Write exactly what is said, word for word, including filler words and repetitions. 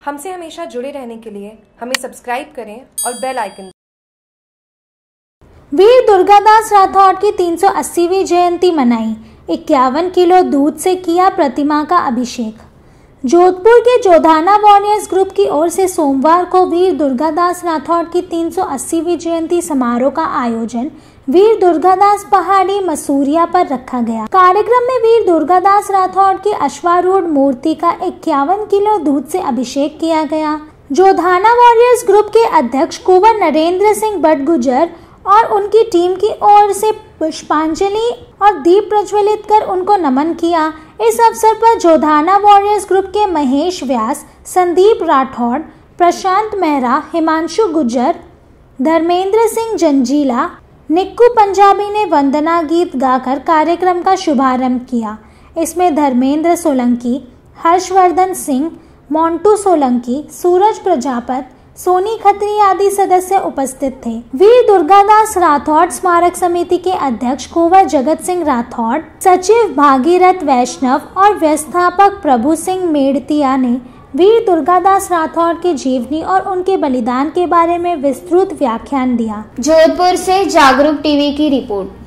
हमसे हमेशा जुड़े रहने के लिए हमें सब्सक्राइब करें और बेल आइकन। वीर दुर्गादास राठौड़ की तीन सौ अस्सीवीं जयंती मनाई। इक्यावन किलो दूध से किया प्रतिमा का अभिषेक। जोधपुर के जोधाना वॉरियर्स ग्रुप की ओर से सोमवार को वीर दुर्गादास राठौड़ की तीन सौ अस्सीवीं जयंती समारोह का आयोजन वीर दुर्गादास पहाड़ी मसूरिया पर रखा गया। कार्यक्रम में वीर दुर्गादास राठौड़ की अश्वारूढ़ मूर्ति का इक्यावन किलो दूध से अभिषेक किया गया। जोधाना वॉरियर्स ग्रुप के अध्यक्ष कुंवर नरेंद्र सिंह बटगुजर और उनकी टीम की ओर से पुष्पांजलि और दीप प्रज्वलित कर उनको नमन किया। इस अवसर पर जोधाना वॉरियर्स ग्रुप के महेश व्यास, संदीप राठौड़, प्रशांत मेहरा, हिमांशु गुज्जर, धर्मेंद्र सिंह जंजीला, निक्कू पंजाबी ने वंदना गीत गाकर कार्यक्रम का शुभारंभ किया। इसमें धर्मेंद्र सोलंकी, हर्षवर्धन सिंह, मोंटू सोलंकी, सूरज प्रजापत, सोनी खत्री आदि सदस्य उपस्थित थे। वीर दुर्गादास राठौड़ स्मारक समिति के अध्यक्ष कुंवर जगत सिंह राठौड़, सचिव भागीरथ वैष्णव और व्यवस्थापक प्रभु सिंह मेड़तिया ने वीर दुर्गादास राठौड़ की जीवनी और उनके बलिदान के बारे में विस्तृत व्याख्यान दिया। जोधपुर से जागरूक टीवी की रिपोर्ट।